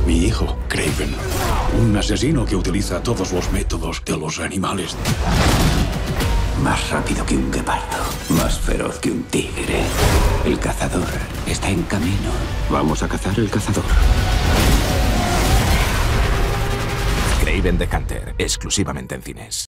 Mi hijo, Kraven. Un asesino que utiliza todos los métodos de los animales. Más rápido que un guepardo, más feroz que un tigre. El cazador está en camino. Vamos a cazar el cazador. Kraven the Hunter, exclusivamente en cines.